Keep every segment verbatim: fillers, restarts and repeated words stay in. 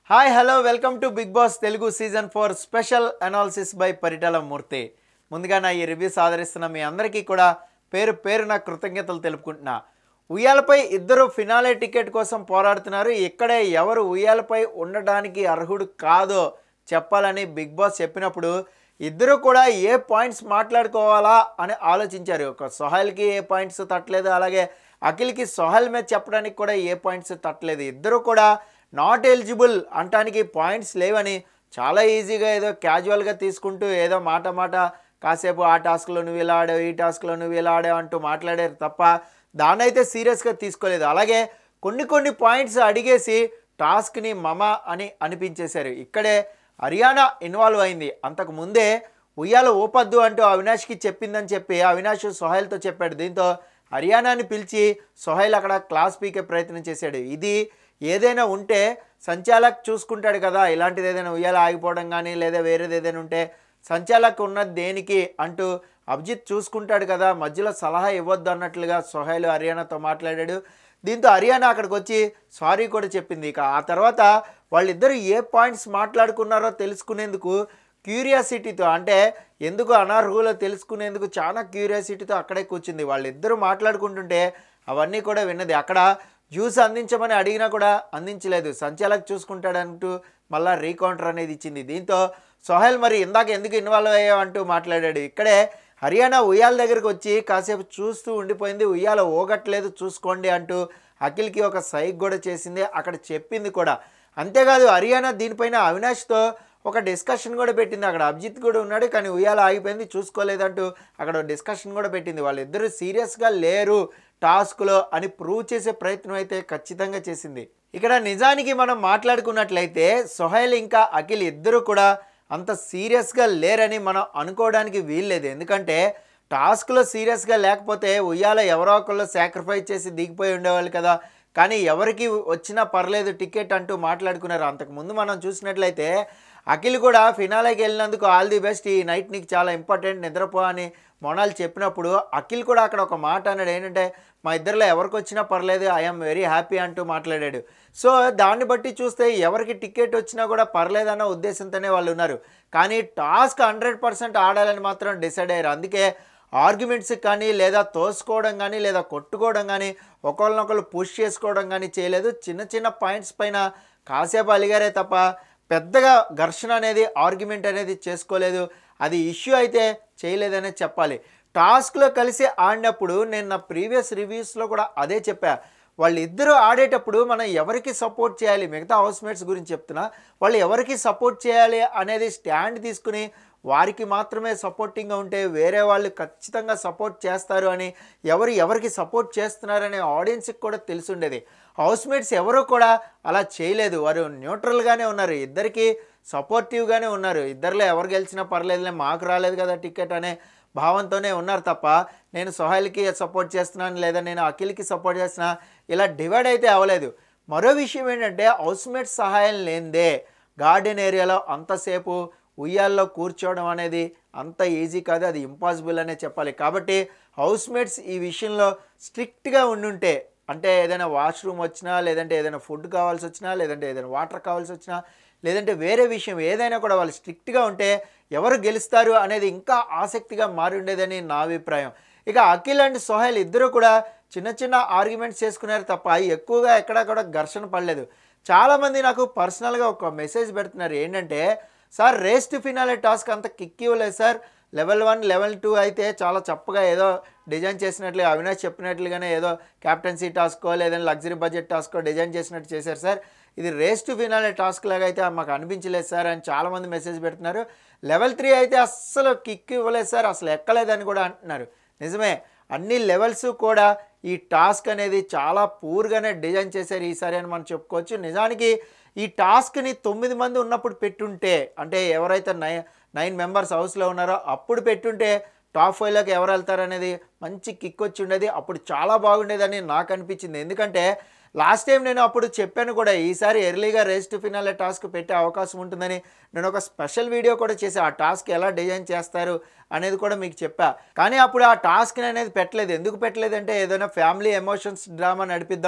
Hi, hello, welcome to Big Boss Telugu Season four Special Analysis by paritala murthy. ముందుగా నా ఈ reviews ఆదరిస్తున్న మీ అందరికీ కూడా పేరు పేరున కృతజ్ఞతలు తెలుపుకుంటున్నా. ఉయ్యాలపై ఇద్దరు ఫినాలే టికెట్ కోసం పోరాడుతున్నారు. ఇక్కడే ఎవరు ఉయ్యాలపై ఉండడానికి అర్హుడు కాదో చెప్పాలని బిగ్ బాస్ చెప్పినప్పుడు ఇద్దరు కూడా ఏ పాయింట్స్ మాట్లాడుకోవాలా అని ఆలోచించారు. ఒక సోహైల్కి ఏ పాయింట్స్ తట్టలేదు, అలాగే అఖిల్కి సోహైల్ మీద చెప్పడానికి కూడా ఏ పాయింట్స్ తట్టలేదు. ఇద్దరు కూడా నాట్ ఎలిజిబుల్ అంటానికి పాయింట్స్ లేవని చాలా ఈజీగా ఏదో క్యాజువల్గా తీసుకుంటూ ఏదో మాట మాట కాసేపు ఆ టాస్క్లో నువ్వు ఇలా ఆడావు, ఈ టాస్క్లో నువ్వు ఇలా ఆడావు అంటూ మాట్లాడారు తప్ప దాన్ని అయితే సీరియస్గా తీసుకోలేదు. అలాగే కొన్ని కొన్ని పాయింట్స్ అడిగేసి టాస్క్ని మమ అని అనిపించేశారు. ఇక్కడే హర్యానా ఇన్వాల్వ్ అయింది. అంతకు ముందే ఉయ్యాల ఊపద్దు అంటూ అవినాష్కి చెప్పిందని చెప్పి అవినాష్ సోహైల్తో చెప్పాడు. దీంతో హర్యానాని పిలిచి సోహైల్ అక్కడ క్లాస్ పీకే ప్రయత్నం చేశాడు. ఇది ఏదైనా ఉంటే సంచాలక్ చూసుకుంటాడు కదా, ఇలాంటిది ఏదైనా ఉయ్యాల ఆగిపోవడం కానీ లేదా వేరేది ఏదైనా ఉంటే సంచాలక్ ఉన్నది దేనికి అంటూ అభిజిత్ చూసుకుంటాడు కదా, మధ్యలో సలహా ఇవ్వద్దు అన్నట్లుగా సోహైల్ హర్యానాతో మాట్లాడాడు. దీంతో హర్యానా అక్కడికి వచ్చి సారీ కూడా చెప్పింది. ఇక ఆ తర్వాత వాళ్ళిద్దరూ ఏ పాయింట్స్ మాట్లాడుకున్నారో తెలుసుకునేందుకు క్యూరియాసిటీతో, అంటే ఎందుకు అనర్హులో తెలుసుకునేందుకు చాలా క్యూరియాసిటీతో అక్కడే కూర్చుంది. వాళ్ళిద్దరూ మాట్లాడుకుంటుంటే అవన్నీ కూడా విన్నది. అక్కడ జ్యూస్ అందించమని అడిగినా కూడా అందించలేదు, సంచాలక్ చూసుకుంటాడంటూ మళ్ళీ రీకౌంటర్ అనేది ఇచ్చింది. దీంతో సోహైల్ మరి ఇందాక ఎందుకు ఇన్వాల్వ్ అయ్యావు అంటూ మాట్లాడాడు. ఇక్కడే హర్యానా ఉయ్యాల దగ్గరికి వచ్చి కాసేపు చూస్తూ ఉండిపోయింది. ఉయ్యాల ఊగట్లేదు చూసుకోండి అంటూ అఖిల్కి ఒక సైక్ కూడా చేసింది, అక్కడ చెప్పింది కూడా. అంతేకాదు హర్యానా దీనిపైన అవినాష్తో ఒక డిస్కషన్ కూడా పెట్టింది. అక్కడ అభిజిత్ కూడా ఉన్నాడు కానీ ఉయ్యాల ఆగిపోయింది చూసుకోలేదంటూ అక్కడ డిస్కషన్ కూడా పెట్టింది. వాళ్ళిద్దరూ సీరియస్గా లేరు టాస్క్లో అని ప్రూవ్ చేసే ప్రయత్నం అయితే ఖచ్చితంగా చేసింది. ఇక్కడ నిజానికి మనం మాట్లాడుకున్నట్లయితే సోహైల్ ఇంకా అఖిల్ ఇద్దరు కూడా అంత సీరియస్గా లేరని మనం అనుకోవడానికి వీల్లేదు. ఎందుకంటే టాస్క్లో సీరియస్గా లేకపోతే ఉయ్యాల ఎవరో ఒకళ్ళు సాక్రిఫైస్ చేసి దిగిపోయి ఉండేవాళ్ళు కదా, కానీ ఎవరికి వచ్చినా పర్లేదు టికెట్ అంటూ మాట్లాడుకున్నారు. అంతకుముందు మనం చూసినట్లయితే అఖిల్ కూడా ఫినాలేకి వెళ్ళినందుకు ఆల్ ది బెస్ట్, ఈ నైట్ నీకు చాలా ఇంపార్టెంట్, నిద్రపో అని మొనాల్ చెప్పినప్పుడు అఖిల్ కూడా అక్కడ ఒక మాట అన్నాడు, ఏంటంటే మా ఇద్దరిలో ఎవరికి వచ్చినా పర్లేదు, ఐఎమ్ వెరీ హ్యాపీ అంటూ మాట్లాడాడు. సో దాన్ని బట్టి చూస్తే ఎవరికి టికెట్ వచ్చినా కూడా పర్లేదన్న ఉద్దేశంతోనే వాళ్ళు ఉన్నారు. కానీ టాస్క్ హండ్రెడ్ పర్సెంట్ ఆడాలని మాత్రం డిసైడ్ అయ్యారు. అందుకే ఆర్గ్యుమెంట్స్ కానీ లేదా తోసుకోవడం కానీ లేదా కొట్టుకోవడం కానీ ఒకళ్ళనొకళ్ళు పుష్ చేసుకోవడం కానీ చేయలేదు. చిన్న చిన్న పాయింట్స్ పైన కాసేపు అలిగారే తప్ప పెద్దగా ఘర్షణ అనేది ఆర్గ్యుమెంట్ అనేది చేసుకోలేదు. అది ఇష్యూ అయితే చేయలేదనే చెప్పాలి. టాస్క్లో కలిసి ఆడినప్పుడు నేను నా ప్రీవియస్ రివ్యూస్లో కూడా అదే చెప్పా, వాళ్ళిద్దరూ ఆడేటప్పుడు మనం ఎవరికి సపోర్ట్ చేయాలి, మిగతా హౌస్మేట్స్ గురించి చెప్తున్నా, వాళ్ళు ఎవరికి సపోర్ట్ చేయాలి అనేది స్టాండ్ తీసుకుని వారికి మాత్రమే సపోర్టింగ్గా ఉంటే వేరే వాళ్ళు ఖచ్చితంగా సపోర్ట్ చేస్తారు అని ఎవరు ఎవరికి సపోర్ట్ చేస్తున్నారనే ఆడియన్స్కి కూడా తెలిసుండేది. హౌస్మేట్స్ ఎవరు కూడా అలా చేయలేదు, వారు న్యూట్రల్గానే ఉన్నారు, ఇద్దరికి సపోర్టివ్గానే ఉన్నారు. ఇద్దరిలో ఎవరు గెలిచినా పర్లేదులే, మాకు రాలేదు కదా టికెట్ అనే భావంతోనే ఉన్నారు తప్ప నేను సోహైల్కి సపోర్ట్ చేస్తున్నాను లేదా నేను అఖిల్కి సపోర్ట్ చేస్తున్నా ఇలా డివైడ్ అయితే అవ్వలేదు. మరో విషయం ఏంటంటే హౌస్మేట్స్ సహాయం లేనిదే గార్డెన్ ఏరియాలో అంతసేపు ఉయ్యాల్లో కూర్చోవడం అనేది అంత ఈజీ కాదు, అది ఇంపాసిబుల్ అనే చెప్పాలి. కాబట్టి హౌస్మేట్స్ ఈ విషయంలో స్ట్రిక్ట్గా ఉండుంటే, అంటే ఏదైనా వాష్రూమ్ వచ్చినా లేదంటే ఏదైనా ఫుడ్ కావాల్సి వచ్చినా లేదంటే ఏదైనా వాటర్ కావాల్సి వచ్చినా లేదంటే వేరే విషయం ఏదైనా కూడా వాళ్ళు స్ట్రిక్ట్గా ఉంటే ఎవరు గెలుస్తారు అనేది ఇంకా ఆసక్తిగా మారి ఉండేదని నా అభిప్రాయం. ఇక అఖిల్ అండ్ సోహైల్ ఇద్దరు కూడా చిన్న చిన్న ఆర్గ్యుమెంట్స్ చేసుకున్నారు తప్ప ఎక్కువగా ఎక్కడా కూడా ఘర్షణ పడలేదు. చాలామంది నాకు పర్సనల్గా ఒక మెసేజ్ పెడుతున్నారు, ఏంటంటే sir race to finale task అంత కిక్ ఇవ్వలేదు sir, level one level two అయితే చాలా చప్పగా ఏదో డిజైన్ చేసినట్లుగా అవినాష్ చెప్పినట్లుగానే ఏదో క్యాప్టెన్సీ టాస్కో లేదంటే లగ్జరీ బడ్జెట్ టాస్కో డిజైన్ చేసినట్టు చేశారు సార్, ఇది రేస్ టు ఫినాలే టాస్క్ లాగా అయితే మాకు అనిపించలేదు సార్ అని చాలామంది మెసేజ్ పెడుతున్నారు. లెవెల్ త్రీ అయితే అస్సలు కిక్ ఇవ్వలేదు సార్, అసలు ఎక్కలేదని కూడా అంటున్నారు. నిజమే, అన్ని లెవెల్స్ కూడా ఈ టాస్క్ అనేది చాలా పూర్గానే డిజైన్ చేశారు ఈసారి అని మనం చెప్పుకోవచ్చు. నిజానికి ఈ టాస్క్ని తొమ్మిది మంది ఉన్నప్పుడు పెట్టుంటే, అంటే ఎవరైతే నై నైన్ మెంబర్స్ హౌస్లో ఉన్నారో అప్పుడు పెట్టుంటే టాప్ ఫైవ్లోకి ఎవరు వెళ్తారనేది మంచి కిక్ వచ్చి ఉండేది, అప్పుడు చాలా బాగుండేదని నాకు అనిపించింది. ఎందుకంటే లాస్ట్ టైం నేను అప్పుడు చెప్పాను కూడా, ఈసారి ఎర్లీగా రేస్ టు ఫినాలే టాస్క్ పెట్టే అవకాశం ఉంటుందని నేను ఒక స్పెషల్ వీడియో కూడా చేసి ఆ టాస్క్ ఎలా డిజైన్ చేస్తారు అనేది కూడా మీకు చెప్పా. కానీ అప్పుడు ఆ టాస్క్ అనేది పెట్టలేదు. ఎందుకు పెట్టలేదంటే ఏదైనా ఫ్యామిలీ ఎమోషన్స్ డ్రామా నడిపిద్దాం,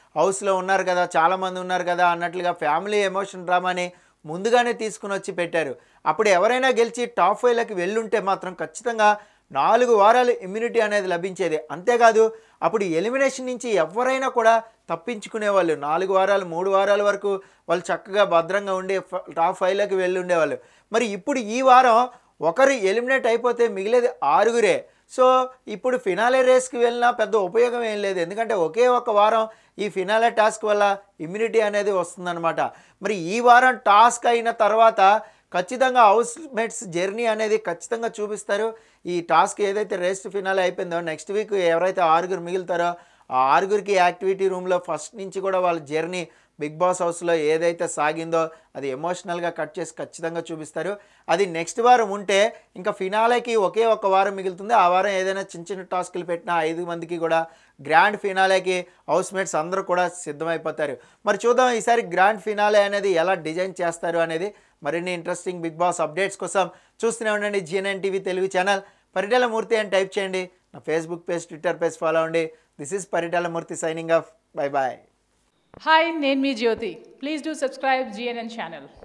హౌస్లో ఉన్నారు కదా, చాలామంది ఉన్నారు కదా అన్నట్లుగా ఫ్యామిలీ ఎమోషన్ డ్రామాని ముందుగానే తీసుకుని వచ్చి పెట్టారు. అప్పుడు ఎవరైనా గెలిచి టాప్ ఫైవ్లోకి వెళ్ళుంటే మాత్రం ఖచ్చితంగా నాలుగు వారాలు ఇమ్యూనిటీ అనేది లభించేది. అంతేకాదు అప్పుడు ఎలిమినేషన్ నుంచి ఎవరైనా కూడా తప్పించుకునేవాళ్ళు. నాలుగు వారాలు మూడు వారాల వరకు వాళ్ళు చక్కగా భద్రంగా ఉండి టాప్ ఫైవ్లోకి వెళ్ళి ఉండేవాళ్ళు. మరి ఇప్పుడు ఈ వారం ఒకరు ఎలిమినేట్ అయిపోతే మిగిలేది ఆరుగురే. సో ఇప్పుడు ఫినాలే రేస్కి వెళ్ళినా పెద్ద ఉపయోగం ఏం లేదు, ఎందుకంటే ఒకే ఒక వారం ఈ ఫినాలే టాస్క్ వల్ల ఇమ్యూనిటీ అనేది వస్తుందన్నమాట. మరి ఈ వారం టాస్క్ అయిన తర్వాత ఖచ్చితంగా హౌస్ మేట్స్ జర్నీ అనేది ఖచ్చితంగా చూపిస్తారు. ఈ టాస్క్ ఏదైతే రేస్ ఫినాలే అయిపోయిందో నెక్స్ట్ వీక్ ఎవరైతే ఆరుగురు మిగులుతారో ఆ ఆరుగురికి యాక్టివిటీ రూమ్లో ఫస్ట్ నుంచి కూడా వాళ్ళ జర్నీ బిగ్ బాస్ హౌస్లో ఏదైతే సాగిందో అది ఎమోషనల్గా కట్ చేసి ఖచ్చితంగా చూపిస్తారు. అది నెక్స్ట్ వారం ఉంటే ఇంకా ఫినాలేకి ఒకే ఒక వారం మిగులుతుంది. ఆ వారం ఏదైనా చిన్న చిన్న టాస్కులు పెట్టినా ఐదు మందికి కూడా గ్రాండ్ ఫినాలేకి హౌస్ మేట్స్ అందరూ కూడా సిద్ధమైపోతారు. మరి చూద్దాం ఈసారి గ్రాండ్ ఫినాలే అనేది ఎలా డిజైన్ చేస్తారు అనేది. మరిన్ని ఇంట్రెస్టింగ్ బిగ్ బాస్ అప్డేట్స్ కోసం చూస్తూనే ఉండండి GNN TV Telugu channel. Paritala Murthy అని టైప్ చేయండి. నా Facebook page, Twitter page follow అవ్వండి. This is Paritala Murthy signing off. Bye bye. Hi, name me Jyoti. Please do subscribe G N N channel.